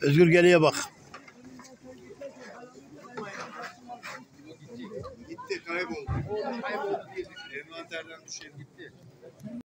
Özgür geriye bak. Gitti, kayboldu. Kayboldu diye envanterden düşer gitti.